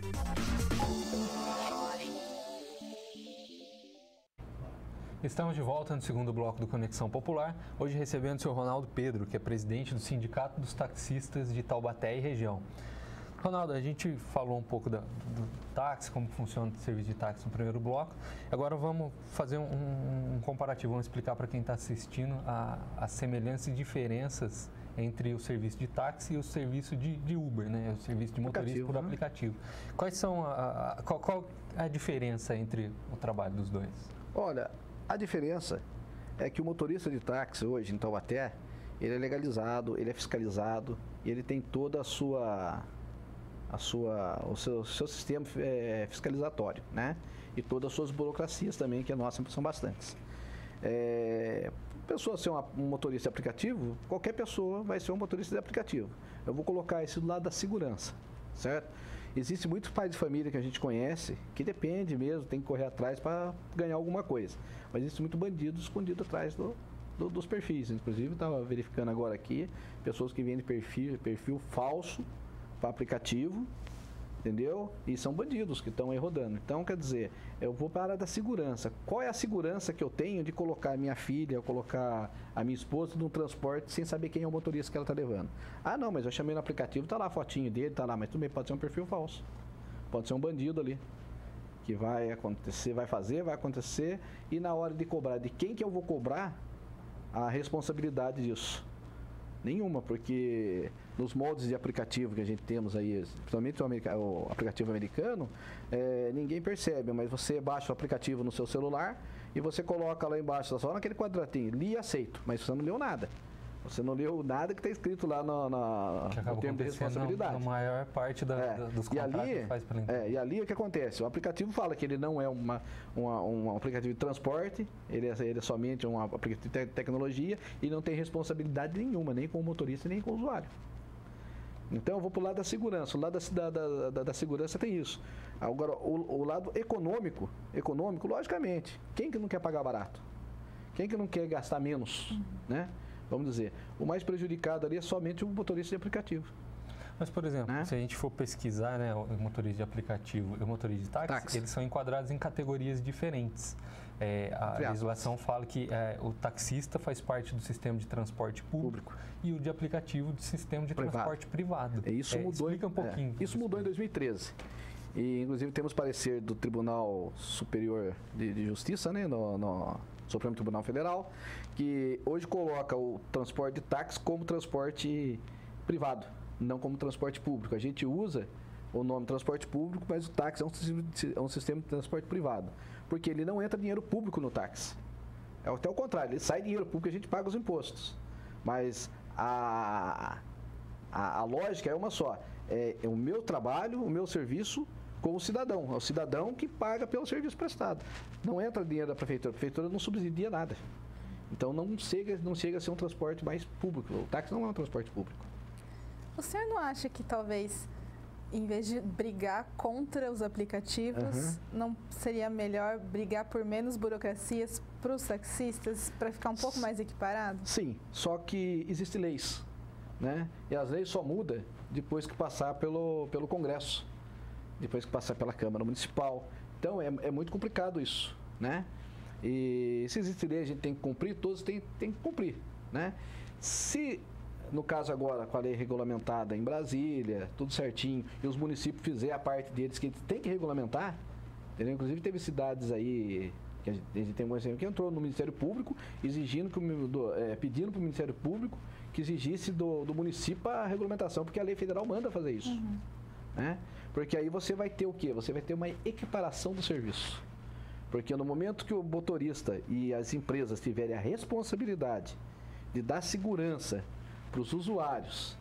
Estamos de volta no segundo bloco do Conexão Popular, hoje recebendo o senhor Ronaldo Pedro, que é presidente do Sindicato dos Taxistas de Taubaté e região. Ronaldo, a gente falou um pouco do táxi, como funciona o serviço de táxi no primeiro bloco. Agora vamos fazer um comparativo, vamos explicar para quem está assistindo as semelhanças e diferenças entre o serviço de táxi e o serviço de Uber, né? O serviço de motorista por aplicativo. Quais são qual a diferença entre o trabalho dos dois? Olha, a diferença é que o motorista de táxi hoje em Taubaté, ele é legalizado, ele é fiscalizado e ele tem toda o seu sistema fiscalizatório, né? E todas as suas burocracias também, que a nossa são bastantes. Pessoa ser um motorista de aplicativo, qualquer pessoa vai ser um motorista de aplicativo. Eu vou colocar isso do lado da segurança, certo? Existe muitos pais de família que a gente conhece que depende mesmo, tem que correr atrás para ganhar alguma coisa. Mas existe muito bandido escondido atrás dos perfis. Inclusive, estava verificando agora aqui, pessoas que vendem perfil falso para aplicativo, entendeu? E são bandidos que estão aí rodando. Então, quer dizer, eu vou para a área da segurança. Qual é a segurança que eu tenho de colocar a minha filha, ou colocar a minha esposa num transporte sem saber quem é o motorista que ela está levando? Ah, não, mas eu chamei no aplicativo, tá lá a fotinho dele, tá lá, mas também pode ser um perfil falso. Pode ser um bandido ali. Que vai acontecer, vai acontecer, e na hora de cobrar, de quem que eu vou cobrar a responsabilidade disso? Nenhuma, porque nos moldes de aplicativo que a gente temos aí, principalmente o aplicativo americano, ninguém percebe, mas você baixa o aplicativo no seu celular e você coloca lá embaixo, só naquele quadradinho, li e aceito, mas você não leu nada. Você não leu nada que está escrito lá no termo de responsabilidade. A maior parte dos contratos que faz pela empresa. E ali o que acontece? O aplicativo fala que ele não é um aplicativo de transporte, ele é somente um aplicativo de tecnologia e não tem responsabilidade nenhuma, nem com o motorista, nem com o usuário. Então eu vou para o lado da segurança. O lado da segurança tem isso. Agora, o lado econômico, logicamente, quem que não quer pagar barato? Quem que não quer gastar menos, né? Vamos dizer, o mais prejudicado ali é somente o motorista de aplicativo. Mas, por exemplo, se a gente for pesquisar, né, o motorista de aplicativo e o motorista de táxi, eles são enquadrados em categorias diferentes. A legislação fala que o taxista faz parte do sistema de transporte público e o de aplicativo do sistema de transporte privado. Isso mudou. Explica um pouquinho. Isso mudou em 2013. E, inclusive, temos parecer do Tribunal Superior de Justiça, né, no Supremo Tribunal Federal, que hoje coloca o transporte de táxi como transporte privado, não como transporte público. A gente usa o nome transporte público, mas o táxi é um sistema de transporte privado, porque ele não entra dinheiro público no táxi. É até o contrário, ele sai dinheiro público e a gente paga os impostos. Mas a lógica é uma só, é o meu trabalho, o meu serviço com o cidadão. É o cidadão que paga pelo serviço prestado. Não entra dinheiro da prefeitura. A prefeitura não subsidia nada. Então não chega a ser um transporte mais público. O táxi não é um transporte público. O senhor não acha que talvez, em vez de brigar contra os aplicativos, não seria melhor brigar por menos burocracias para os taxistas, para ficar um pouco mais equiparado? Sim, só que existem leis, né? E as leis só mudam depois que passar pelo Congresso, depois que passar pela Câmara Municipal. Então é muito complicado isso, né? E se existe lei, a gente tem que cumprir, todos têm que cumprir, né? Se, no caso agora, com a lei regulamentada em Brasília, tudo certinho, e os municípios fizerem a parte deles que tem que regulamentar, entendeu? Inclusive teve cidades aí, que a gente tem um exemplo, que entrou no Ministério Público, exigindo pedindo para o Ministério Público que exigisse do município a regulamentação, porque a lei federal manda fazer isso. Né? Porque aí você vai ter o quê? Você vai ter uma equiparação do serviço. Porque no momento que o motorista e as empresas tiverem a responsabilidade de dar segurança para os usuários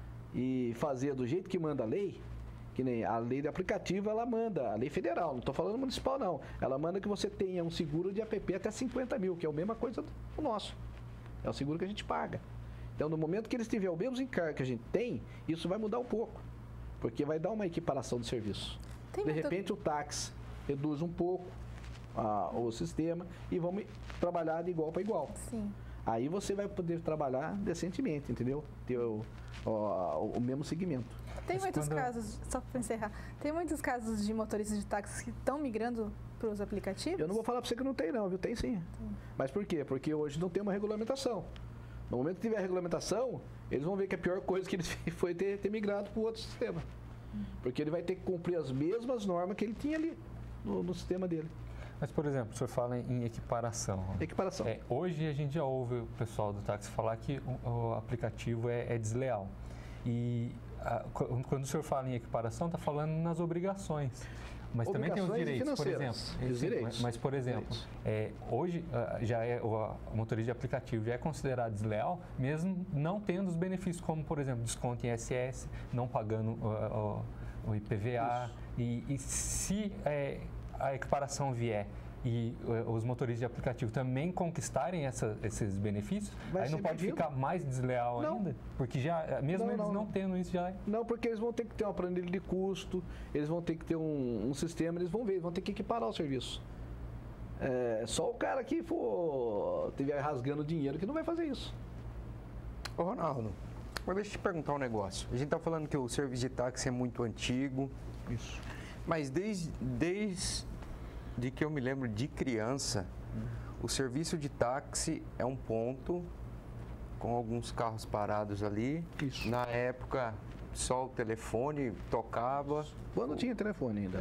e fazer do jeito que manda a lei, que nem a lei de aplicativo, ela manda, a lei federal, não estou falando municipal não, ela manda que você tenha um seguro de app até 50 mil, que é a mesma coisa do nosso, é o seguro que a gente paga. Então, no momento que eles tiverem o mesmo encargo que a gente tem, isso vai mudar um pouco, porque vai dar uma equiparação do serviço. De repente, o táxi reduz um pouco o sistema e vamos trabalhar de igual para igual. Sim. Aí você vai poder trabalhar decentemente, entendeu? Ter o mesmo segmento. Tem muitos casos, só para encerrar, tem muitos casos de motoristas de táxi que estão migrando para os aplicativos? Eu não vou falar para você que não tem não, viu? Tem sim. Mas por quê? Porque hoje não tem uma regulamentação. No momento que tiver a regulamentação, eles vão ver que a pior coisa que ele foi ter migrado para o outro sistema. Porque ele vai ter que cumprir as mesmas normas que ele tinha ali no sistema dele. Mas, por exemplo, o senhor fala em equiparação. Equiparação. Hoje a gente já ouve o pessoal do táxi falar que o aplicativo é desleal. E quando o senhor fala em equiparação, está falando nas obrigações. Mas também tem os direitos, por exemplo. Os direitos. Mas, por exemplo, hoje o motorista de aplicativo já é considerado desleal, mesmo não tendo os benefícios, como, por exemplo, desconto em ISS, não pagando o IPVA. E se a equiparação vier e os motoristas de aplicativo também conquistarem esses benefícios, aí não pode ficar mais desleal ainda? Porque já, mesmo eles não tendo isso, já é. Não, porque eles vão ter que ter uma planilha de custo, eles vão ter que ter um sistema, eles vão ter que equiparar o serviço. Só o cara que estiver rasgando dinheiro que não vai fazer isso. Ô Ronaldo, mas deixa eu te perguntar um negócio. A gente está falando que o serviço de táxi é muito antigo. Isso. Mas desde que eu me lembro de criança, o serviço de táxi é um ponto com alguns carros parados ali. Isso. Na época, só o telefone tocava. Quando tinha telefone ainda.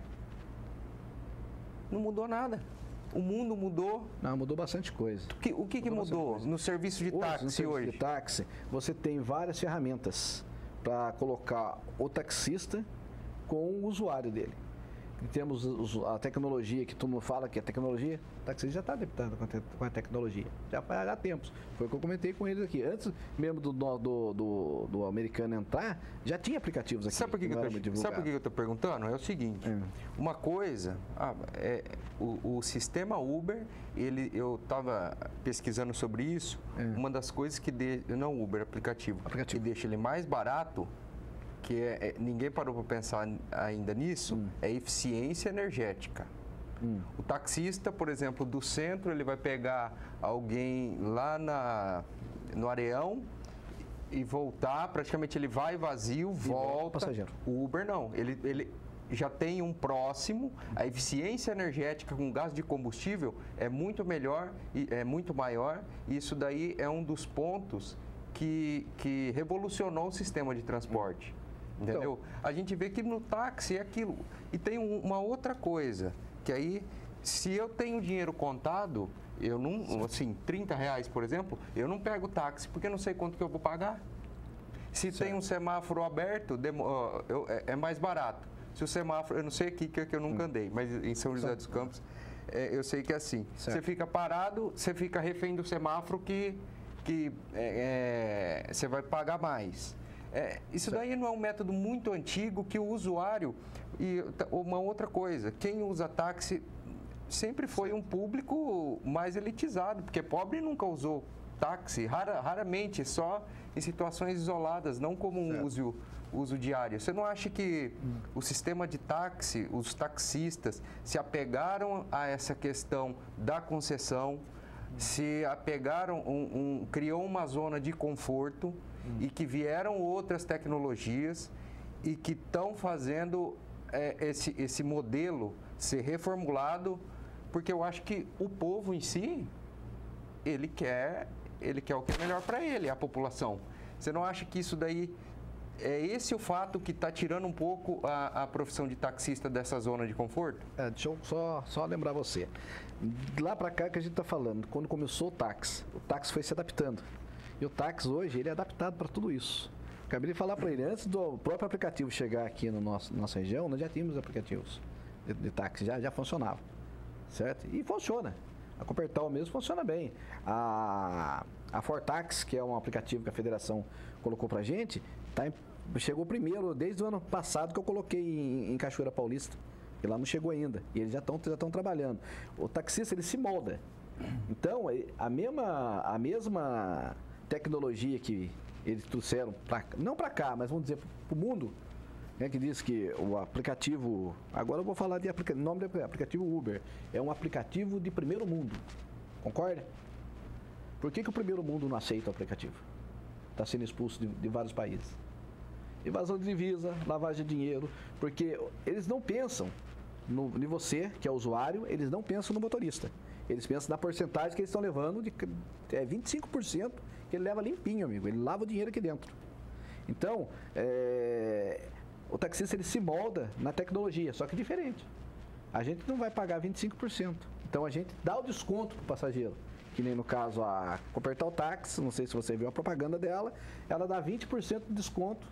Não mudou nada. O mundo mudou. Não, mudou bastante coisa. O que mudou no serviço de táxi hoje? No serviço de táxi, você tem várias ferramentas para colocar o taxista com o usuário dele. Temos a tecnologia que todo mundo fala que é tecnologia, o taxista já está adaptado com a tecnologia, já há tempos. Foi o que eu comentei com eles aqui. Antes mesmo do americano entrar, já tinha aplicativos aqui. Sabe por que eu estou perguntando? É o seguinte, uma coisa, o sistema Uber, eu estava pesquisando sobre isso, uma das coisas que, não Uber, aplicativo, que deixa ele mais barato, que ninguém parou para pensar ainda nisso, é eficiência energética. O taxista, por exemplo, do centro, ele vai pegar alguém lá no Areão e voltar, praticamente ele vai vazio, volta. Passageiro. O Uber não, ele já tem um próximo, a eficiência energética com gás de combustível é muito melhor, é muito maior, e isso daí é um dos pontos que revolucionou o sistema de transporte. Entendeu? Então, a gente vê que no táxi é aquilo. E tem uma outra coisa, que aí, se eu tenho dinheiro contado, eu não, assim, R$30, por exemplo, eu não pego táxi, porque eu não sei quanto que eu vou pagar. Se tem um semáforo aberto, é mais barato. Se o semáforo, eu não sei aqui, que eu nunca andei, mas em São José dos Campos, eu sei que é assim. Certo. Você fica parado, você fica refém do semáforo que você vai pagar mais. Isso daí não é um método muito antigo que o usuário... E uma outra coisa, quem usa táxi sempre foi um público mais elitizado, porque pobre nunca usou táxi, raramente, só em situações isoladas, não como um uso diário. Você não acha que o sistema de táxi, os taxistas, se apegaram a essa questão da concessão, se apegaram, criou uma zona de conforto, e que vieram outras tecnologias e que estão fazendo esse modelo ser reformulado, porque eu acho que o povo em si, ele quer o que é melhor para ele, a população. Você não acha que isso daí é esse o fato que está tirando um pouco a profissão de taxista dessa zona de conforto? Deixa eu só lembrar você. Lá para cá que a gente está falando, quando começou o táxi foi se adaptando. E o táxi hoje, ele é adaptado para tudo isso. Acabei de falar para ele, antes do próprio aplicativo chegar aqui na nossa região, nós já tínhamos aplicativos de táxi, já funcionava, certo? E funciona. A Copertal mesmo funciona bem. A Fortax, que é um aplicativo que a federação colocou para a gente, chegou primeiro, desde o ano passado que eu coloquei em Cachoeira Paulista, e lá não chegou ainda, e eles já estão trabalhando. O taxista, ele se molda. Então, a mesma tecnologia que eles trouxeram, não para cá, mas vamos dizer para o mundo, né, que diz que o aplicativo, agora eu vou falar de nome do aplicativo Uber, é um aplicativo de primeiro mundo, concorda? Por que o primeiro mundo não aceita o aplicativo? Está sendo expulso de vários países. Evasão de divisa, lavagem de dinheiro, porque eles não pensam em você, que é o usuário, eles não pensam no motorista. Eles pensam na porcentagem que eles estão levando, 25% que ele leva limpinho, amigo. Ele lava o dinheiro aqui dentro. Então, o taxista ele se molda na tecnologia, só que diferente. A gente não vai pagar 25%. Então, a gente dá o desconto para o passageiro. Que nem no caso a Copertal Táxi, não sei se você viu a propaganda dela, ela dá 20% de desconto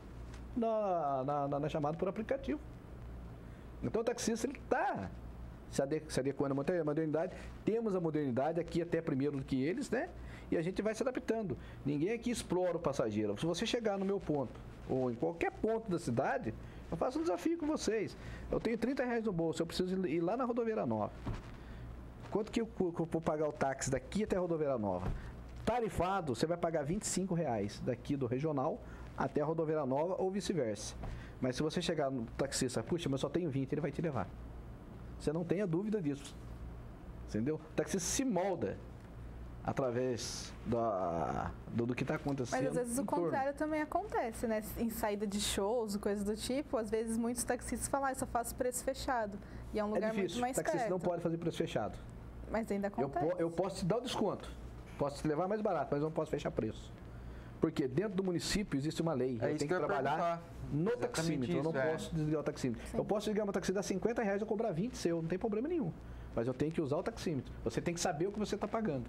na chamada por aplicativo. Então o taxista ele está se adequando à modernidade. Temos a modernidade aqui até primeiro do que eles, né? E a gente vai se adaptando. Ninguém aqui explora o passageiro. Se você chegar no meu ponto, ou em qualquer ponto da cidade, eu faço um desafio com vocês. Eu tenho R$30 no bolso, eu preciso ir lá na Rodoviária Nova. Quanto que eu vou pagar o táxi daqui até a Rodoviária Nova? Tarifado, você vai pagar R$25 daqui do regional até a Rodoviária Nova ou vice-versa. Mas se você chegar no taxista, puxa, mas só tenho 20, ele vai te levar. Você não tenha dúvida disso. Entendeu? O taxista se molda através do que está acontecendo. Mas às vezes o contrário também acontece, né? Em saída de shows, coisas do tipo, às vezes muitos taxistas falam, eu só faço preço fechado. E é um lugar muito mais perto. O taxista não pode fazer preço fechado. Mas ainda acontece. Eu posso te dar o desconto. Posso te levar mais barato, mas não posso fechar preço. Porque dentro do município existe uma lei. Eu tenho que trabalhar no taxímetro. Eu não posso desligar o taxímetro. Sim. Eu posso desligar meu taxímetro, dá R$50 e eu cobrar 20 seu, não tem problema nenhum. Mas eu tenho que usar o taxímetro. Você tem que saber o que você está pagando.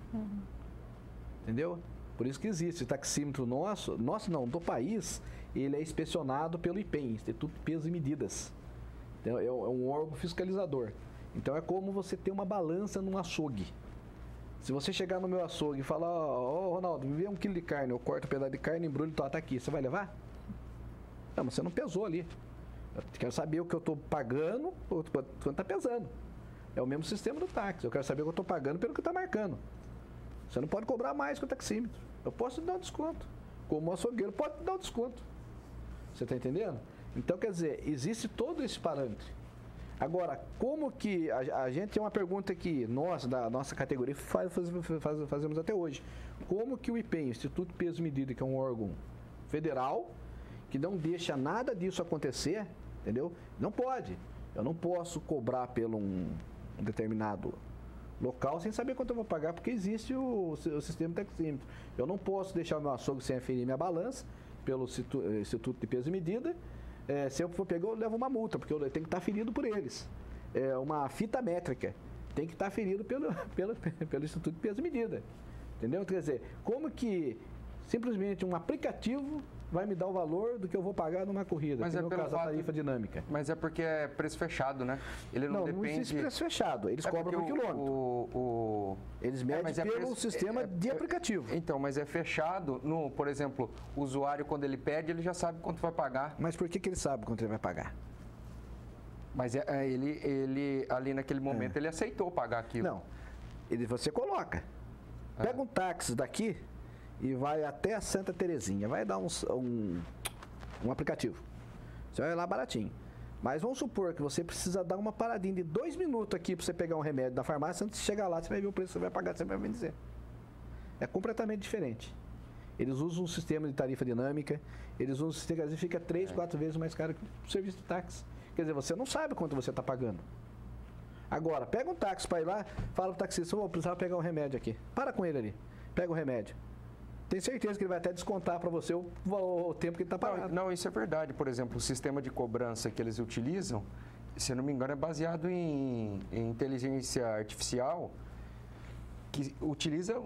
Entendeu? Por isso que existe. O taxímetro nosso não, do país, ele é inspecionado pelo IPEM, Instituto de Pesos e Medidas. Então, é um órgão fiscalizador. Então é como você ter uma balança num açougue. Se você chegar no meu açougue e falar, Ronaldo, me vê 1 quilo de carne, eu corto um pedaço de carne, embrulho, tá aqui, você vai levar? Não, mas você não pesou ali. Eu quero saber o que eu estou pagando, quanto está pesando. É o mesmo sistema do táxi. Eu quero saber o que eu estou pagando pelo que está marcando. Você não pode cobrar mais que o taxímetro. Eu posso te dar um desconto. Como açougueiro, pode te dar um desconto. Você está entendendo? Então, quer dizer, existe todo esse parâmetro. Agora, como que a gente tem uma pergunta que nós, da nossa categoria, fazemos até hoje. Como que o IPEM, Instituto de Pesos e Medidas, que é um órgão federal, que não deixa nada disso acontecer, entendeu? Não pode. Eu não posso cobrar pelo um determinado local sem saber quanto eu vou pagar, porque existe o sistema taxímetro. Eu não posso deixar o meu açougue sem aferir minha balança pelo Instituto de Pesos e Medidas. Se eu for pegar, eu levo uma multa, porque eu tenho que estar ferido por eles. Uma fita métrica tem que estar ferido pelo Instituto de Pesos e Medidas. Entendeu? Quer dizer, como que simplesmente um aplicativo vai me dar o valor do que eu vou pagar numa corrida? Mas no caso da tarifa dinâmica. Mas é porque é preço fechado, né? Ele não depende... Não existe preço fechado. Eles cobram por quilômetro. Eles medem pelo sistema de aplicativo. Então, mas é fechado. Por exemplo, o usuário, quando ele pede, ele já sabe quanto vai pagar. Mas por que ele sabe quanto ele vai pagar? Mas ele ali naquele momento, ele aceitou pagar aquilo. Não. Você coloca. Pega um táxi daqui e vai até a Santa Terezinha. Vai dar um aplicativo. Você vai lá baratinho. Mas vamos supor que você precisa dar uma paradinha de 2 minutos aqui para você pegar um remédio da farmácia. Antes de chegar lá, você vai ver o preço que você vai pagar, você vai me dizer. É completamente diferente. Eles usam um sistema de tarifa dinâmica. Eles usam um sistema que fica 3, 4 vezes mais caro que o serviço de táxi. Quer dizer, você não sabe quanto você está pagando. Agora, pega um táxi para ir lá, fala pro taxista, eu precisava pegar um remédio aqui. Para com ele ali. Pega o remédio. Tem certeza que ele vai até descontar para você o tempo que ele está pagando. Não, isso é verdade. Por exemplo, o sistema de cobrança que eles utilizam, se eu não me engano, é baseado em inteligência artificial, que utiliza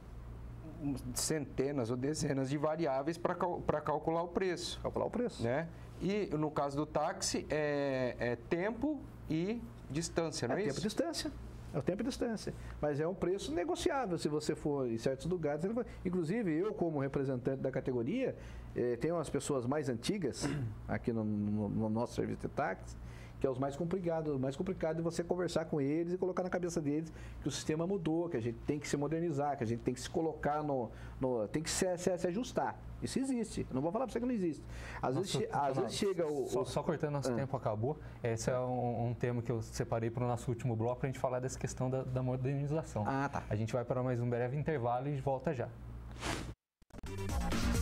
centenas ou dezenas de variáveis para calcular o preço. Calcular o preço. Né? E no caso do táxi, é tempo e distância, não é isso? Tempo e distância. É o tempo e distância. Mas é um preço negociável se você for em certos lugares. Inclusive, eu como representante da categoria, tem umas pessoas mais antigas aqui no nosso serviço de táxi, que é os mais complicados. O mais complicado é você conversar com eles e colocar na cabeça deles que o sistema mudou, que a gente tem que se modernizar, que a gente tem que se colocar tem que se ajustar. Isso existe. Eu não vou falar para você que não existe. Às vezes chega o... Só cortando, nosso tempo acabou. Esse é um tema que eu separei para o nosso último bloco para a gente falar dessa questão da modernização. Ah, tá. A gente vai para mais um breve intervalo e volta já.